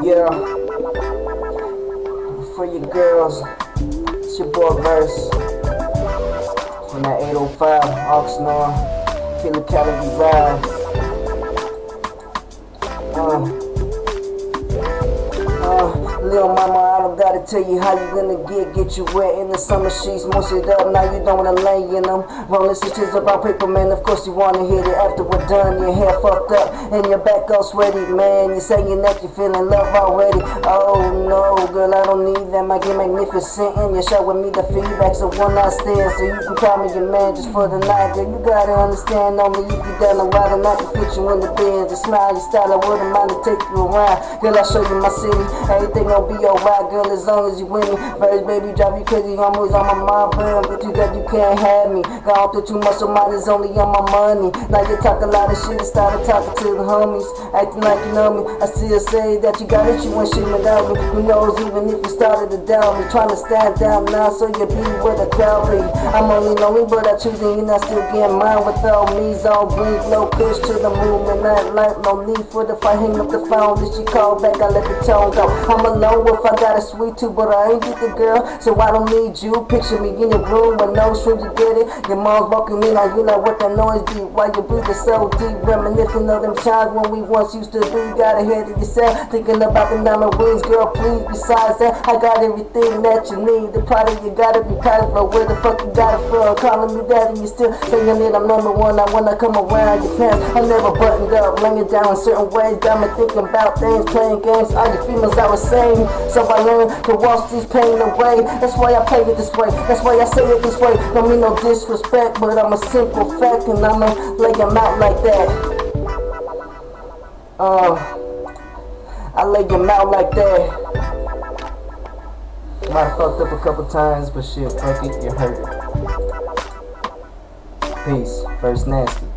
Yeah, for you girls, it's your boy Verse from that 805 Oxnard, Kilocalorie Ride. Lil' mama, I don't gotta tell you how you gonna get you wet in the summer sheets. Most it up, now you don't wanna lay in them. Rolling stitches about paper, man, of course you wanna hit it after we're done. Your hair fucked up and your back all sweaty, man. You're saying that you're feeling love already. Oh no, girl, I don't need that. My game magnificent and you're showing me the feedback. So one night stand, so you can call me your man just for the night. Girl, you gotta understand, only if you down the ride and I can fit you in the bed. The smile, your style, I wouldn't mind to take you around. Girl, I'll show you my city. Everything gon' be alright, girl, as long as you with me. First, baby, drive you crazy, almost on my mind, but you got, you can't have me. Gone through too much, so mine is only on my money. Now you talk a lot of shit and started talking to the homies, acting like you know me. I still say that you got it, you ain't shit without me. Who knows, even if you started to doubt me. Trying to stand down now, so you be where the crowd be. I'm only lonely, but I choose you, and I still get mine without me. All breathe, no push to the movement, not like no need for the fight. Hang up the phone, did she call back? I let the tone go. I'm alone if I got a sweet tooth, but I ain't get the girl, so I don't need you. Picture me in the room with no strings, you get it. Your mom's walking in on you, like what that noise be. Why you breathing so deep, reminiscing of them times when we once used to be. Got ahead of yourself, thinking about the diamond rings, girl, please. Besides that, I got everything that you need. The product you gotta be proud of, but where the fuck you got it from? Calling me that and you still saying that I'm number one. I wanna come around your pants, I never buttoned up, laying down in certain ways. Got me thinking about things, playing games. All your females I was saying, so I learned to wash these pain away. That's why I play it this way, that's why I say it this way. Don't mean no disrespect, but I'm a simple fact, and I'ma lay them out like that. I lay them out like that. Might have fucked up a couple times, but shit, fuck it, you heard it. Peace, First Nasty.